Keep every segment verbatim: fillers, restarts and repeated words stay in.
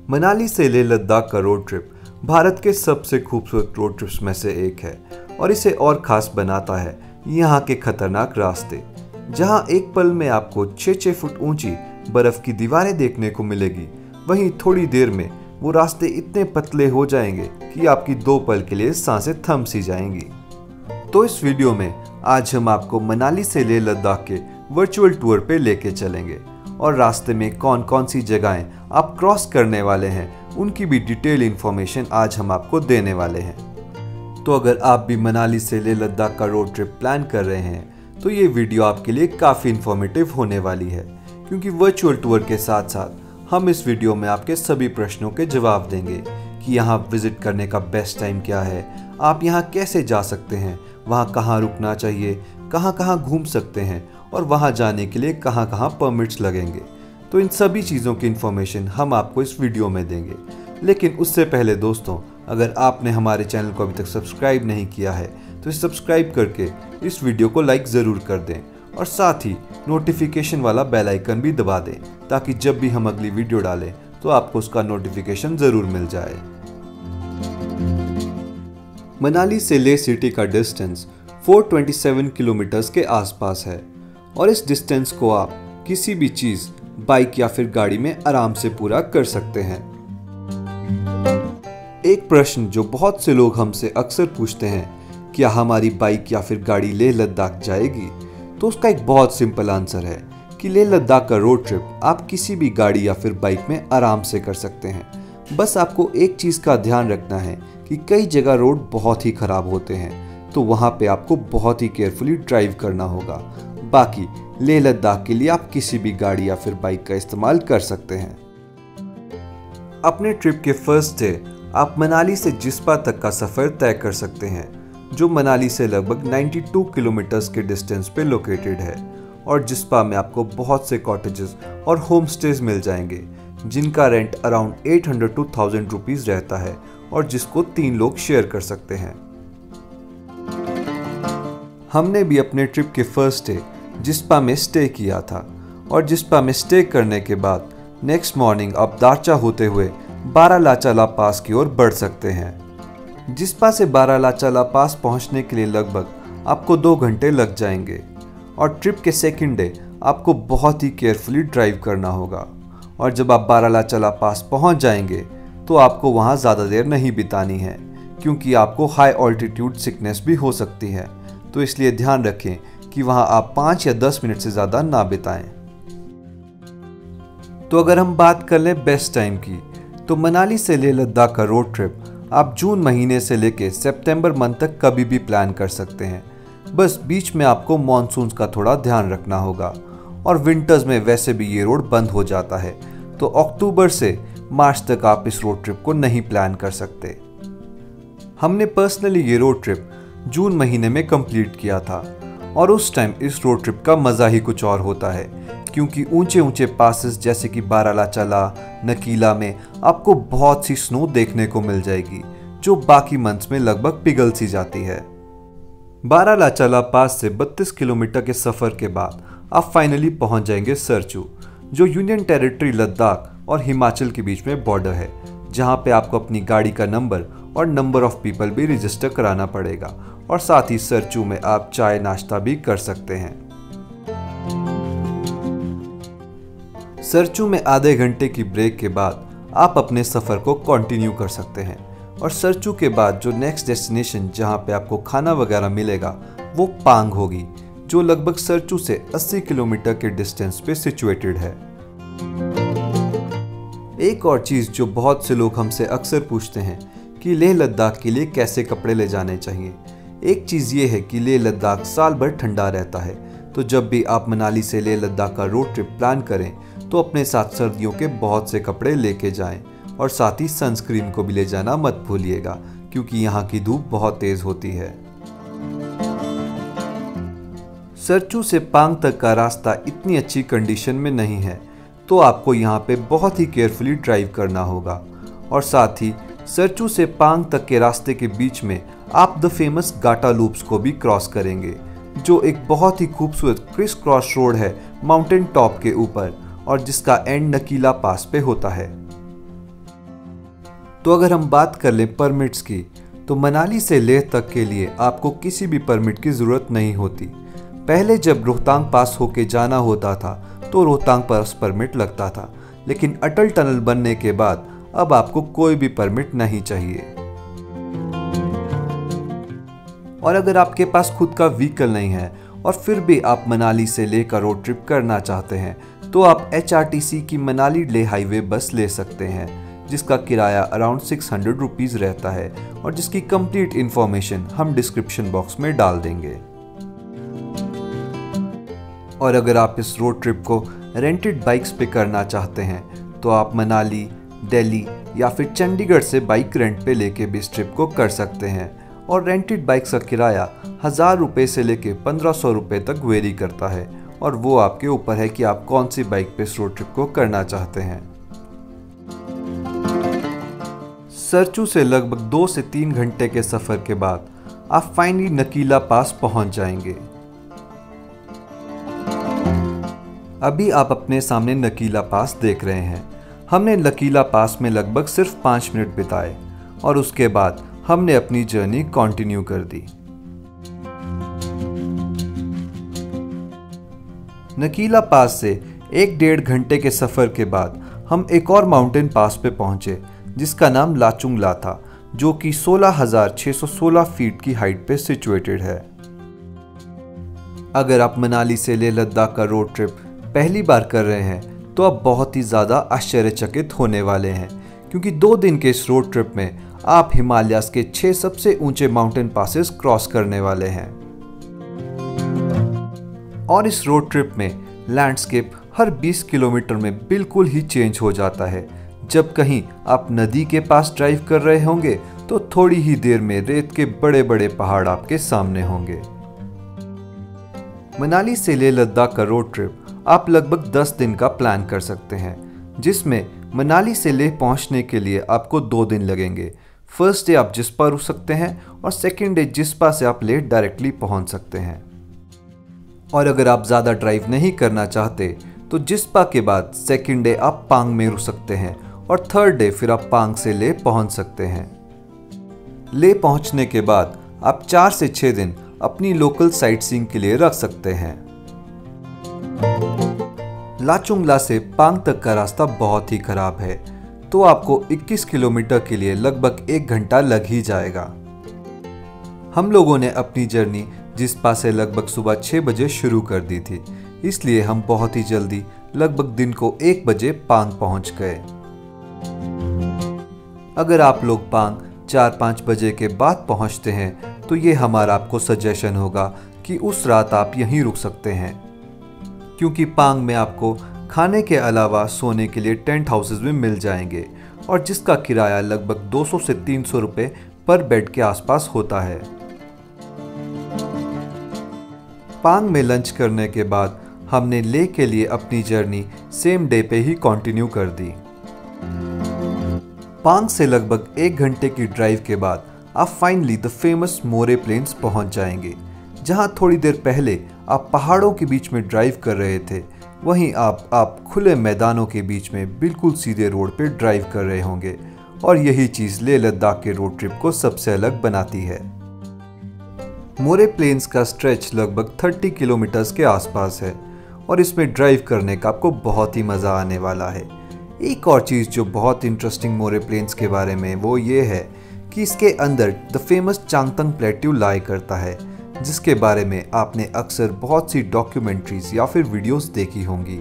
मनाली से लेह लद्दाख का road trip Bharat के सबसे खूबसूरत रोड ट्रिप्स में से एक है और इसे और खास बनाता है यहाँ के खतरनाक रास्ते, जहाँ एक पल में आपको छः छः फुट ऊंची बर्फ की दीवारें देखने को मिलेगी। वहीं थोड़ी देर में वो रास्ते इतने पतले हो जाएंगे कि आपकी दो पल के लिए सांसें थम सी जाएंगी। तो इस वीडियो में आज हम आपको मनाली से लेह लद्दाख के वर्चुअल टूर पे लेके चलेंगे और रास्ते में कौन कौन सी जगहें आप क्रॉस करने वाले हैं उनकी भी डिटेल इन्फॉर्मेशन आज हम आपको देने वाले हैं। तो अगर आप भी मनाली से लेह लद्दाख का रोड ट्रिप प्लान कर रहे हैं तो ये वीडियो आपके लिए काफ़ी इन्फॉर्मेटिव होने वाली है, क्योंकि वर्चुअल टूर के साथ साथ हम इस वीडियो में आपके सभी प्रश्नों के जवाब देंगे कि यहाँ विजिट करने का बेस्ट टाइम क्या है, आप यहाँ कैसे जा सकते हैं, वहाँ कहाँ रुकना चाहिए, कहाँ कहाँ घूम सकते हैं और वहाँ जाने के लिए कहाँ कहाँ परमिट्स लगेंगे। तो इन सभी चीज़ों की इन्फॉर्मेशन हम आपको इस वीडियो में देंगे। लेकिन उससे पहले दोस्तों, अगर आपने हमारे चैनल को अभी तक सब्सक्राइब नहीं किया है तो सब्सक्राइब करके इस वीडियो को लाइक ज़रूर कर दें और साथ ही नोटिफिकेशन वाला बेल आइकन भी दबा दें, ताकि जब भी हम अगली वीडियो डालें तो आपको उसका नोटिफिकेशन ज़रूर मिल जाए। मनाली से लेह सिटी का डिस्टेंस चार सौ सत्ताईस किलोमीटर्स के आसपास है और इस डिस्टेंस को आप किसी भी चीज़, बाइक या फिर गाड़ी में आराम से पूरा कर सकते हैं। एक प्रश्न जो बहुत से लोग हमसे अक्सर पूछते हैं, क्या हमारी बाइक या फिर गाड़ी लेह लद्दाख जाएगी? तो उसका एक बहुत सिंपल आंसर है कि लेह लद्दाख का रोड ट्रिप आप किसी भी गाड़ी या फिर बाइक में आराम से कर सकते हैं। बस आपको एक चीज़ का ध्यान रखना है कि कई जगह रोड बहुत ही ख़राब होते हैं, तो वहाँ पे आपको बहुत ही केयरफुली ड्राइव करना होगा। बाकी लेह लद्दाख के लिए आप किसी भी गाड़ी या फिर बाइक का इस्तेमाल कर सकते हैं। अपने ट्रिप के फर्स्ट डे आप मनाली से जिस्पा तक का सफ़र तय कर सकते हैं, जो मनाली से लगभग बानवे किलोमीटर्स के डिस्टेंस पे लोकेटेड है। और जिस्पा में आपको बहुत से कॉटेजेस और होम स्टेज मिल जाएंगे, जिनका रेंट अराउंड आठ सौ टू थाउजेंड रुपीज़ रहता है और जिसको तीन लोग शेयर कर सकते हैं। हमने भी अपने ट्रिप के फर्स्ट डे जिस्पा में स्टे किया था और जिस्पा में स्टे करने के बाद नेक्स्ट मॉर्निंग आप दारचा होते हुए बारालाचाला पास की ओर बढ़ सकते हैं। जिस्पा से बारालाचाला पास पहुंचने के लिए लगभग आपको दो घंटे लग जाएंगे और ट्रिप के सेकंड डे आपको बहुत ही केयरफुली ड्राइव करना होगा। और जब आप बारालाचाला पास पहुंच जाएंगे तो आपको वहां ज़्यादा देर नहीं बितानी है, क्योंकि आपको हाई ऑल्टीट्यूड सिकनेस भी हो सकती है। तो इसलिए ध्यान रखें कि वहां आप पाँच या दस मिनट से ज़्यादा ना बिताएं। तो अगर हम बात कर लें बेस्ट टाइम की, तो मनाली से लेह लद्दाख का रोड ट्रिप आप जून महीने से लेके सितंबर मंथ तक कभी भी प्लान कर सकते हैं। बस बीच में आपको मॉनसून का थोड़ा ध्यान रखना होगा और विंटर्स में वैसे भी ये रोड बंद हो जाता है, तो अक्टूबर से मार्च तक आप इस रोड ट्रिप को नहीं प्लान कर सकते। हमने पर्सनली ये रोड ट्रिप जून महीने में कंप्लीट किया था और उस टाइम इस रोड ट्रिप का मज़ा ही कुछ और होता है, क्योंकि ऊंचे ऊंचे पासेस जैसे कि बारालाचाला, नकीला में आपको बहुत सी स्नो देखने को मिल जाएगी, जो बाकी मंथ्स में लगभग पिघल सी जाती है। बारालाचाला पास से बत्तीस किलोमीटर के सफ़र के बाद आप फाइनली पहुंच जाएंगे सरचू, जो यूनियन टेरिटरी लद्दाख और हिमाचल के बीच में बॉर्डर है, जहां पे आपको अपनी गाड़ी का नंबर और नंबर ऑफ पीपल भी रजिस्टर कराना पड़ेगा और साथ ही सरचू में आप चाय नाश्ता भी कर सकते हैं। सरचू में आधे घंटे की ब्रेक के बाद आप अपने सफ़र को कंटिन्यू कर सकते हैं और सरचू के बाद जो नेक्स्ट डेस्टिनेशन जहां पे आपको खाना वगैरह मिलेगा वो पांग होगी, जो लगभग सरचू से अस्सी किलोमीटर के डिस्टेंस पे सिचुएटेड है। एक और चीज़ जो बहुत से लोग हमसे अक्सर पूछते हैं कि लेह लद्दाख के लिए कैसे कपड़े ले जाने चाहिए। एक चीज़ ये है कि लेह लद्दाख साल भर ठंडा रहता है, तो जब भी आप मनाली से लेह लद्दाख का रोड ट्रिप प्लान करें तो अपने साथ सर्दियों के बहुत से कपड़े लेके जाएं और साथ ही सनस्क्रीन को भी ले जाना मत भूलिएगा, क्योंकि यहाँ की धूप बहुत तेज़ होती है। सरचू से पांग तक का रास्ता इतनी अच्छी कंडीशन में नहीं है, तो आपको यहाँ पे बहुत ही केयरफुली ड्राइव करना होगा। और साथ ही सरचू से पांग तक के रास्ते के बीच में आप द फेमस गाटा लूप्स को भी क्रॉस करेंगे, जो एक बहुत ही खूबसूरत क्रिस क्रॉस रोड है माउंटेन टॉप के ऊपर और जिसका एंड नकीला पास पे होता है। तो अगर हम बात कर लें परमिट्स की, तो मनाली से लेह तक के लिए आपको किसी भी परमिट की ज़रूरत नहीं होती। पहले जब रोहतांग पास होके जाना होता था तो रोहतांग पास परमिट लगता था, लेकिन अटल टनल बनने के बाद अब आपको कोई भी परमिट नहीं चाहिए। और अगर आपके पास खुद का व्हीकल नहीं है और फिर भी आप मनाली से लेह का रोड ट्रिप करना चाहते हैं, तो आप एच आर टी सी की मनाली लेह हाईवे बस ले सकते हैं, जिसका किराया अराउंड सिक्स हंड्रेड रुपीज़ रहता है और जिसकी कंप्लीट इन्फॉर्मेशन हम डिस्क्रिप्शन बॉक्स में डाल देंगे। और अगर आप इस रोड ट्रिप को रेंटेड बाइक्स पे करना चाहते हैं, तो आप मनाली, दिल्ली या फिर चंडीगढ़ से बाइक रेंट पे लेके भी इस ट्रिप को कर सकते हैं। और रेंटेड बाइक्स का किराया हज़ार रुपये से लेके पंद्रह सौ रुपये तक वेरी करता है, और वो आपके ऊपर है कि आप कौन सी बाइक पे इस रोड ट्रिप को करना चाहते हैं। सरचू से लगभग दो से तीन घंटे के सफ़र के बाद आप फाइनली नकीला पास पहुंच जाएंगे। अभी आप अपने सामने नकीला पास देख रहे हैं। हमने नकीला पास में लगभग सिर्फ पाँच मिनट बिताए और उसके बाद हमने अपनी जर्नी कंटिन्यू कर दी। नकीला पास से एक डेढ़ घंटे के सफ़र के बाद हम एक और माउंटेन पास पे पहुंचे, जिसका नाम लाचुंग ला था, जो कि सोलह हज़ार छह सौ सोलह फीट की हाइट पे सिचुएटेड है। अगर आप मनाली से लेह लद्दाख का रोड ट्रिप पहली बार कर रहे हैं, तो आप बहुत ही ज़्यादा आश्चर्यचकित होने वाले हैं, क्योंकि दो दिन के इस रोड ट्रिप में आप हिमालयाज़ के छह सबसे ऊंचे माउंटेन पासेस क्रॉस करने वाले हैं। और इस रोड ट्रिप में लैंडस्केप हर बीस किलोमीटर में बिल्कुल ही चेंज हो जाता है। जब कहीं आप नदी के पास ड्राइव कर रहे होंगे, तो थोड़ी ही देर में रेत के बड़े बड़े पहाड़ आपके सामने होंगे। मनाली से लेह लद्दाख का रोड ट्रिप आप लगभग दस दिन का प्लान कर सकते हैं, जिसमें मनाली से लेह पहुंचने के लिए आपको दो दिन लगेंगे। फर्स्ट डे आप जिस्पा रुक सकते हैं और सेकेंड डे जिस्पा से आप लेह डायरेक्टली पहुंच सकते हैं। और अगर आप ज़्यादा ड्राइव नहीं करना चाहते, तो जिस्पा के बाद सेकेंड डे आप पांग में रुक सकते हैं और थर्ड डे फिर आप पांग से लेह पहुंच सकते हैं। लेह पहुंचने के बाद आप चार से छः दिन अपनी लोकल साइट सीइंग के लिए रख सकते हैं। लाचुंग ला से पांग तक का रास्ता बहुत ही खराब है, तो आपको इक्कीस किलोमीटर के लिए लगभग एक घंटा लग ही जाएगा। हम लोगों ने अपनी जर्नी जिस्पा से लगभग सुबह छः बजे शुरू कर दी थी, इसलिए हम बहुत ही जल्दी लगभग दिन को एक बजे पांग पहुंच गए। अगर आप लोग पांग चार पाँच बजे के बाद पहुंचते हैं, तो ये हमारा आपको सजेशन होगा कि उस रात आप यहीं रुक सकते हैं, क्योंकि पांग में आपको खाने के अलावा सोने के लिए टेंट हाउसेस भी मिल जाएंगे, और जिसका किराया लगभग दो सौ से तीन सौ रुपये पर बेड के आसपास होता है। पांग में लंच करने के बाद हमने लेह के लिए अपनी जर्नी सेम डे पे ही कंटिन्यू कर दी। पांग से लगभग एक घंटे की ड्राइव के बाद आप finally the famous More Plains पहुंच जाएंगे, जहां थोड़ी देर पहले आप पहाड़ों के बीच में ड्राइव कर रहे थे, वहीं आप आप खुले मैदानों के बीच में बिल्कुल सीधे रोड पे ड्राइव कर रहे होंगे, और यही चीज़ लेह लद्दाख के रोड ट्रिप को सबसे अलग बनाती है। मोरे प्लेन्स का स्ट्रेच लगभग तीस किलोमीटर्स के आसपास है, और इसमें ड्राइव करने का आपको बहुत ही मज़ा आने वाला है। एक और चीज़ जो बहुत इंटरेस्टिंग मोरे प्लेन्स के बारे में, वो ये है कि इसके अंदर the famous Changthang plateau lie करता है, जिसके बारे में आपने अक्सर बहुत सी डॉक्यूमेंट्रीज या फिर वीडियोस देखी होंगी।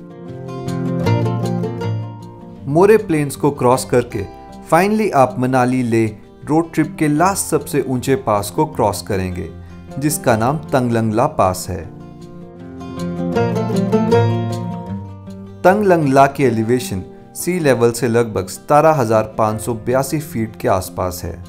मोरे प्लेन्स को क्रॉस करके फाइनली आप मनाली लेह रोड ट्रिप के लास्ट सबसे ऊंचे पास को क्रॉस करेंगे, जिसका नाम तंगलंग ला पास है। तंगलंग ला की एलिवेशन सी लेवल से लगभग सतारह हज़ार पाँच सौ बयासी फीट के आसपास है।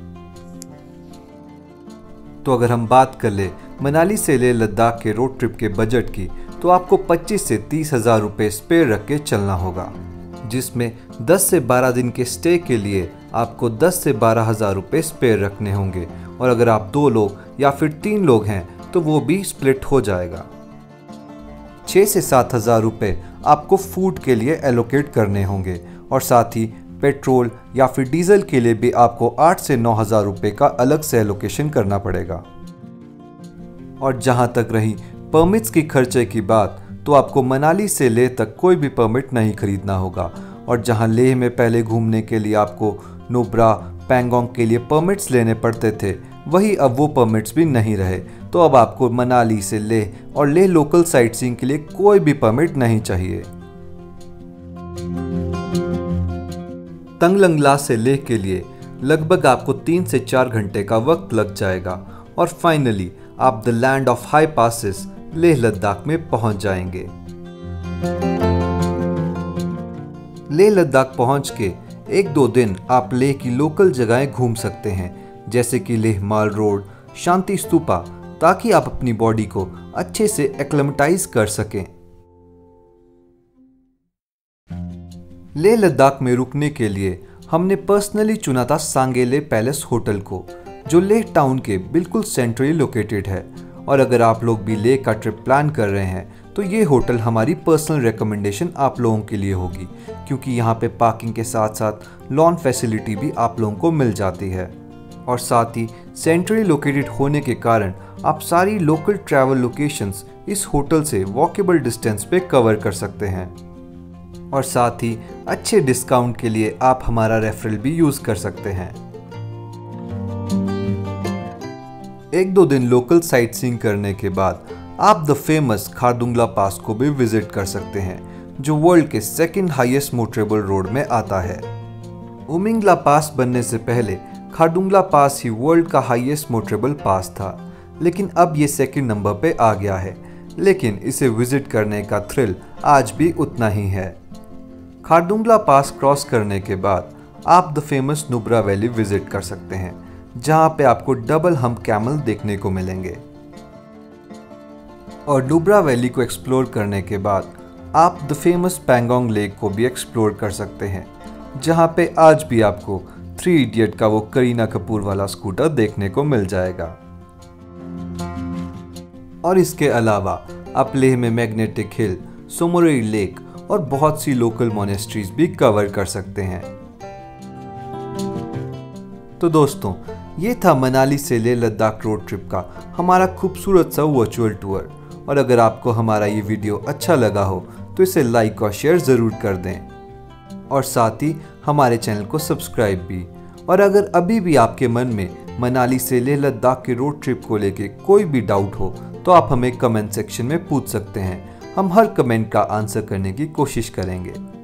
तो अगर हम बात कर ले मनाली से लेह लद्दाख के रोड ट्रिप के बजट की, तो आपको पच्चीस से तीस हज़ार रुपये स्पेयर रख के चलना होगा, जिसमें दस से बारह दिन के स्टे के लिए आपको दस से बारह हज़ार रुपये स्पेयर रखने होंगे, और अगर आप दो लोग या फिर तीन लोग हैं तो वो भी स्प्लिट हो जाएगा। छः से सात हज़ार रुपये आपको फूड के लिए एलोकेट करने होंगे, और साथ ही पेट्रोल या फिर डीजल के लिए भी आपको आठ से नौ हज़ार रुपये का अलग से एलोकेशन करना पड़ेगा। और जहां तक रही परमिट्स की खर्चे की बात, तो आपको मनाली से लेह तक कोई भी परमिट नहीं खरीदना होगा। और जहां लेह में पहले घूमने के लिए आपको नुब्रा, पैंगोंग के लिए परमिट्स लेने पड़ते थे, वही अब वो परमिट्स भी नहीं रहे। तो अब आपको मनाली से लेह और लेह लोकल साइट सीइंग के लिए कोई भी परमिट नहीं चाहिए। तंगलंगला से लेह के लिए लगभग आपको तीन से चार घंटे का वक्त लग जाएगा और फाइनली आप the land of high passes Leh Ladakh में पहुंच जाएंगे। लेह लद्दाख पहुंच के एक दो दिन आप लेह की लोकल जगहें घूम सकते हैं, जैसे कि लेह माल रोड, शांति स्तूपा, ताकि आप अपनी बॉडी को अच्छे से एक्लेमेटाइज कर सकें। लेह लद्दाख में रुकने के लिए हमने पर्सनली चुना था सांगेले पैलेस होटल को, जो लेह टाउन के बिल्कुल सेंट्रली लोकेटेड है। और अगर आप लोग भी लेह का ट्रिप प्लान कर रहे हैं तो ये होटल हमारी पर्सनल रिकमेंडेशन आप लोगों के लिए होगी, क्योंकि यहाँ पे पार्किंग के साथ साथ लॉन फैसिलिटी भी आप लोगों को मिल जाती है। और साथ ही सेंट्रली लोकेटेड होने के कारण आप सारी लोकल ट्रैवल लोकेशंस इस होटल से वॉकेबल डिस्टेंस पे कवर कर सकते हैं। और साथ ही अच्छे डिस्काउंट के लिए आप हमारा रेफरल भी यूज कर सकते हैं। एक दो दिन लोकल साइट सीइंग करने के बाद आप द फेमस खारदुंगला पास को भी विजिट कर सकते हैं, जो वर्ल्ड के सेकंड हाईएस्ट मोटरेबल रोड में आता है। उमिंगला पास बनने से पहले खारदुंगला पास ही वर्ल्ड का हाईएस्ट मोटरेबल पास था, लेकिन अब ये सेकंड नंबर पे आ गया है। लेकिन इसे विजिट करने का थ्रिल आज भी उतना ही है। खारदुंगला पास क्रॉस करने के बाद आप the famous Nubra valley visit कर सकते हैं, जहां पे आपको डबल हम्प कैमल देखने को मिलेंगे। और नुब्रा वैली को एक्सप्लोर करने के बाद आप द फेमस पैंगोंग लेक को भी एक्सप्लोर कर सकते हैं, जहां पे आज भी आपको थ्री इडियट का वो करीना कपूर वाला स्कूटर देखने को मिल जाएगा। और इसके अलावा आप लेह में मैग्नेटिक हिल, सोमोरेई लेक और बहुत सी लोकल मोनेस्ट्रीज भी कवर कर सकते हैं। तो दोस्तों, ये था मनाली से लेह लद्दाख रोड ट्रिप का हमारा खूबसूरत सा वर्चुअल टूर। और अगर आपको हमारा ये वीडियो अच्छा लगा हो तो इसे लाइक और शेयर ज़रूर कर दें, और साथ ही हमारे चैनल को सब्सक्राइब भी। और अगर अभी भी आपके मन में मनाली से लेह लद्दाख के रोड ट्रिप को लेके कोई भी डाउट हो तो आप हमें कमेंट सेक्शन में पूछ सकते हैं। हम हर कमेंट का आंसर करने की कोशिश करेंगे।